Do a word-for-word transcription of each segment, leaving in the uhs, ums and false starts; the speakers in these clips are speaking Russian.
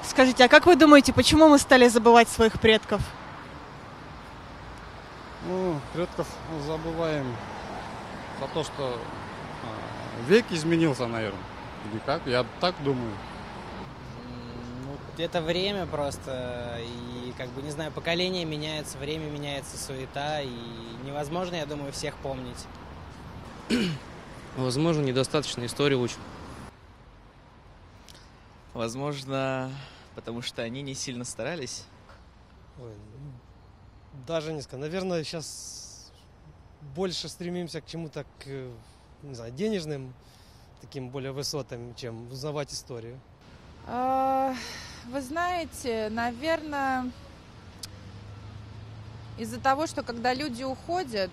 Скажите, а как вы думаете, почему мы стали забывать своих предков? Ну, предков забываем за то, что а, век изменился, наверное. Или как? Я так думаю. Ну, это время просто, и, как бы, не знаю, поколение меняется, время меняется, суета, и невозможно, я думаю, всех помнить. Возможно, недостаточно историю учат. Возможно, потому что они не сильно старались. Ой, даже не скажу. Наверное, сейчас больше стремимся к чему-то, к, не знаю, денежным таким более высотам, чем узнавать историю. Вы знаете, наверное, из-за того, что когда люди уходят,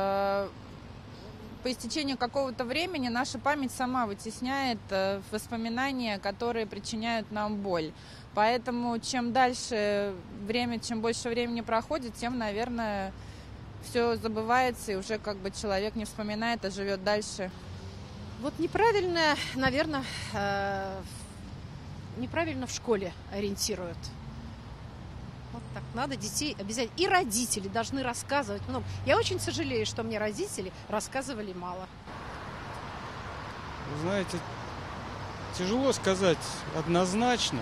по истечению какого-то времени наша память сама вытесняет воспоминания, которые причиняют нам боль. Поэтому чем дальше время, чем больше времени проходит, тем, наверное, все забывается, и уже как бы человек не вспоминает, а живет дальше. Вот неправильно, наверное, неправильно в школе ориентируют. Вот так, надо детей обязательно. И родители должны рассказывать много. Я очень сожалею, что мне родители рассказывали мало. Вы знаете, тяжело сказать однозначно,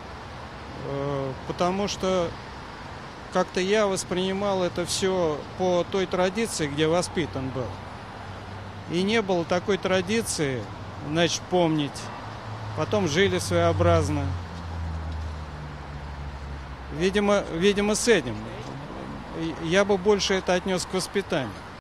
потому что как-то я воспринимал это все по той традиции, где воспитан был. И не было такой традиции, значит, помнить. Потом жили своеобразно. Видимо, видимо, с этим. Я бы больше это отнес к воспитанию.